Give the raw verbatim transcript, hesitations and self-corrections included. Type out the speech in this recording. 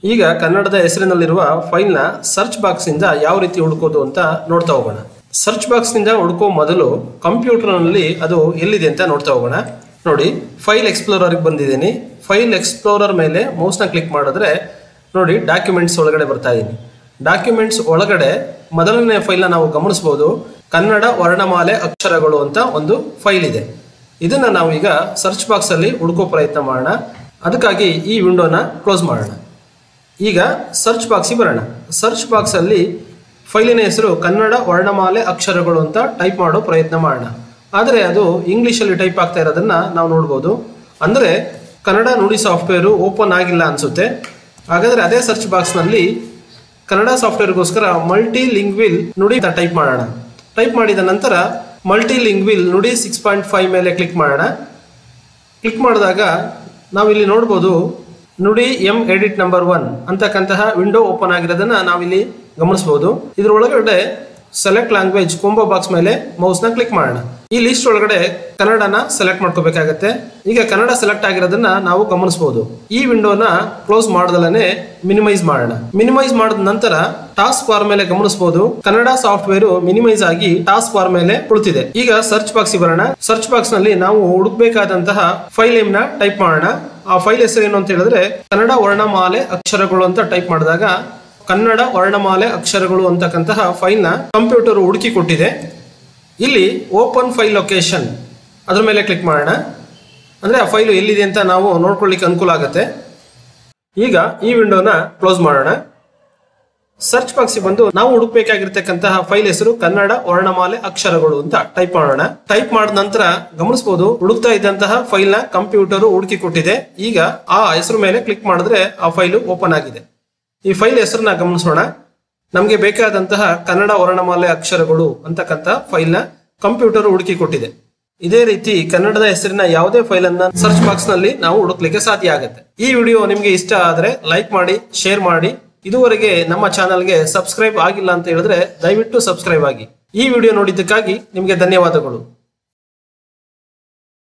ಈಗ ಕನ್ನಡದ ಹೆಸರಿನಲ್ಲಿರುವ ಫೈಲ್ನ search box ಇಂದ ಯಾವ ರೀತಿ ಹುಡುಕೋದು ಅಂತ ನೋಡ್ತಾ ಹೋಗೋಣ. ಸರ್ಚ್ ಬಾಕ್ಸ್ ನಿಂದ ಹುಡುಕೋ ಮೊದಲು ಕಂಪ್ಯೂಟರ್ನಲ್ಲಿ ಅದು ಎಲ್ಲಿದೆ ಅಂತ ನೋಡ್ತಾ ಹೋಗೋಣ. ನೋಡಿ, ಫೈಲ್ ಎಕ್ಸ್ಪ್ಲೋರರ್ಗೆ ಬಂದಿದ್ದೀನಿ. ಫೈಲ್ ಎಕ್ಸ್ಪ್ಲೋರರ್ ಮೇಲೆ ಮೌಸ್ನ ಕ್ಲಿಕ್ ಮಾಡಿದ್ರೆ ನೋಡಿ ಡಾಕ್ಯುಮೆಂಟ್ಸ್ ಒಳಗಡೆ ಬರ್ತಾ ಇದ್ದೀನಿ. ಡಾಕ್ಯುಮೆಂಟ್ಸ್ ಒಳಗಡೆ ಮೊದಲನೇ ಫೈಲ್ನ ನಾವು ಗಮನಿಸಬಹುದು. ಕನ್ನಡ ವರ್ಣಮಾಲೆ ಅಕ್ಷರಗಳು ಅಂತ ಒಂದು ಫೈಲ್ ಇದೆ. ಇದನ್ನ ನಾವು ಈಗ ಸರ್ಚ್ ಬಾಕ್ಸ್ ಅಲ್ಲಿ ಹುಡುಕೋ ಪ್ರಯತ್ನ ಮಾಡೋಣ. ಅದಕ್ಕಾಗಿ ಈ ವಿಂಡೋನ ಕ್ಲೋಸ್ ಮಾಡೋಣ. ಈಗ ಸರ್ಚ್ ಬಾಕ್ಸಿಗೆ ಬರೋಣ. ಸರ್ಚ್ ಬಾಕ್ಸ್ ಅಲ್ಲಿ ಫೈಲಿನ ಹೆಸರು ಕನ್ನಡ ವರ್ಣಮಾಲೆ ಅಕ್ಷರಗಳು ಅಂತ ಟೈಪ್ ಮಾಡೋ ಪ್ರಯತ್ನ ಮಾಡೋಣ. ಆದರೆ ಅದು ಇಂಗ್ಲಿಷಲ್ಲಿ ಟೈಪ್ ಆಗ್ತಾ ಇರೋದನ್ನ ನಾವು ನೋಡ್ಬೋದು. ಅಂದರೆ ಕನ್ನಡ ನುಡಿ ಸಾಫ್ಟ್ವೇರು ಓಪನ್ ಆಗಿಲ್ಲ ಅನ್ಸುತ್ತೆ. ಹಾಗಾದರೆ ಅದೇ ಸರ್ಚ್ ಬಾಕ್ಸ್ನಲ್ಲಿ ಕನ್ನಡ ಸಾಫ್ಟ್ವೇರ್ಗೋಸ್ಕರ ಮಲ್ಟಿ ಲಿಂಗ್ವಿಲ್ ನುಡಿ ಅಂತ ಟೈಪ್ ಮಾಡೋಣ. ಟೈಪ್ ಮಾಡಿದ ನಂತರ multilingual Nudi six point five ಮೇಲೆ ಕ್ಲಿಕ್ ಮಾಡೋಣ. ಕ್ಲಿಕ್ ಮಾಡಿದಾಗ ನಾವಿಲ್ಲಿ ನೋಡ್ಬೋದು Nudi M edit number one ಅಂತಕ್ಕಂತಹ ವಿಂಡೋ ಓಪನ್ ಆಗಿರೋದನ್ನ ನಾವಿಲ್ಲಿ ಗಮನಿಸಬಹುದು. ಇದರೊಳಗಡೆ ಸೆಲೆಕ್ಟ್ ಲ್ಯಾಂಗ್ವೇಜ್ ಕೊಂಬೋ ಬಾಕ್ಸ್ ಮೇಲೆ ಮೌಸ್ನ ಕ್ಲಿಕ್ ಮಾಡೋಣ. ಈ ಲಿಸ್ಟ್ ಒಳಗಡೆ ಕನ್ನಡನ ಸೆಲೆಕ್ಟ್ ಮಾಡ್ಕೋಬೇಕಾಗತ್ತೆ. ಈಗ ಕನ್ನಡ ಸೆಲೆಕ್ಟ್ ಆಗಿರೋದನ್ನ ನಾವು ಗಮನಿಸಬಹುದು. ಈ ವಿಂಡೋನ ಕ್ಲೋಸ್ ಮಾಡದಲ್ಲೇ ಮಿನಿಮೈಸ್ ಮಾಡೋಣ. ಮಿನಿಮೈಸ್ ಮಾಡಿದ ನಂತರ ಟಾಸ್ಕ್ ಬಾರ್ ಮೇಲೆ ಗಮನಿಸಬಹುದು ಕನ್ನಡ ಸಾಫ್ಟ್ವೇರ್ ಮಿನಿಮೈಸ್ ಆಗಿ ಟಾಸ್ಕ್ ಬಾರ್ ಮೇಲೆ ಕುಳಿತಿದೆ. ಈಗ ಸರ್ಚ್ ಬಾಕ್ಸ್ ಬರೋಣ. ಸರ್ಚ್ ಬಾಕ್ಸ್ ನಲ್ಲಿ ನಾವು ಹುಡುಕಬೇಕಾದಂತಹ ಫೈಲ್ ನೇಮ್ ನ ಟೈಪ್ ಮಾಡೋಣ. ಆ ಫೈಲ್ ಹೆಸರು ಏನು ಅಂತ ಹೇಳಿದ್ರೆ ಕನ್ನಡ ವರ್ಣಮಾಲೆ ಅಕ್ಷರಗಳು ಅಂತ ಟೈಪ್ ಮಾಡಿದಾಗ ಕನ್ನಡ ವರ್ಣಮಾಲೆ ಅಕ್ಷರಗಳು ಅಂತಕ್ಕಂತಹ ಫೈಲ್ ನ ಕಂಪ್ಯೂಟರ್ ಹುಡುಕಿ ಕೊಟ್ಟಿದೆ. ಇಲ್ಲಿ ಓಪನ್ ಫೈಲ್ ಲೊಕೇಶನ್ ಅದ್ರ ಮೇಲೆ ಕ್ಲಿಕ್ ಮಾಡೋಣ. ಅಂದ್ರೆ ಆ ಫೈಲು ಎಲ್ಲಿದೆ ಅಂತ ನಾವು ನೋಡ್ಕೊಳ್ಳಿಕ್ಕೆ ಅನುಕೂಲ ಆಗುತ್ತೆ. ಈಗ ಈ ವಿಂಡೋನ ಕ್ಲೋಸ್ ಮಾಡೋಣ. ಸರ್ಚ್ ಬಾಕ್ಸ್ ಬಂದು ನಾವು ಹುಡುಕ್ಬೇಕಾಗಿರ್ತಕ್ಕಂತಹ ಫೈಲ್ ಹೆಸರು ಕನ್ನಡ ವರ್ಣಮಾಲೆ ಅಕ್ಷರಗಳು ಅಂತ ಟೈಪ್ ಮಾಡೋಣ. ಟೈಪ್ ಮಾಡಿದ ನಂತರ ಗಮನಿಸಬಹುದು ಹುಡುಕ್ತಾ ಇದ್ದಂತಹ ಫೈಲ್ ನ ಕಂಪ್ಯೂಟರ್ ಹುಡುಕಿ ಕೊಟ್ಟಿದೆ. ಈಗ ಆ ಹೆಸರು ಮೇಲೆ ಕ್ಲಿಕ್ ಮಾಡಿದ್ರೆ ಆ ಫೈಲು ಓಪನ್ ಆಗಿದೆ. ಈ ಫೈಲ್ ಹೆಸರನ್ನ ಗಮನಿಸೋಣ. ನಮಗೆ ಬೇಕಾದಂತಹ ಕನ್ನಡ ವರ್ಣಮಾಲೆ ಅಕ್ಷರಗಳು ಅಂತಕ್ಕಂಥ ಫೈಲ್ ನ ಕಂಪ್ಯೂಟರ್ ಹುಡುಕಿ ಕೊಟ್ಟಿದೆ. ಇದೇ ರೀತಿ ಕನ್ನಡದ ಹೆಸರಿನ ಯಾವುದೇ ಫೈಲ್ ಅನ್ನ ಸರ್ಚ್ ಬಾಕ್ಸ್ ನಲ್ಲಿ ನಾವು ಹುಡುಕ್ಲಿಕ್ಕೆ ಸಾಧ್ಯ ಆಗುತ್ತೆ. ಈ ವಿಡಿಯೋ ನಿಮಗೆ ಇಷ್ಟ ಆದ್ರೆ ಲೈಕ್ ಮಾಡಿ, ಶೇರ್ ಮಾಡಿ. ಇದುವರೆಗೆ ನಮ್ಮ ಚಾನಲ್ಗೆ ಸಬ್ಸ್ಕ್ರೈಬ್ ಆಗಿಲ್ಲ ಅಂತ ಹೇಳಿದ್ರೆ ದಯವಿಟ್ಟು ಸಬ್ಸ್ಕ್ರೈಬ್ ಆಗಿ. ಈ ವಿಡಿಯೋ ನೋಡಿದ್ದಕ್ಕಾಗಿ ನಿಮಗೆ ಧನ್ಯವಾದಗಳು.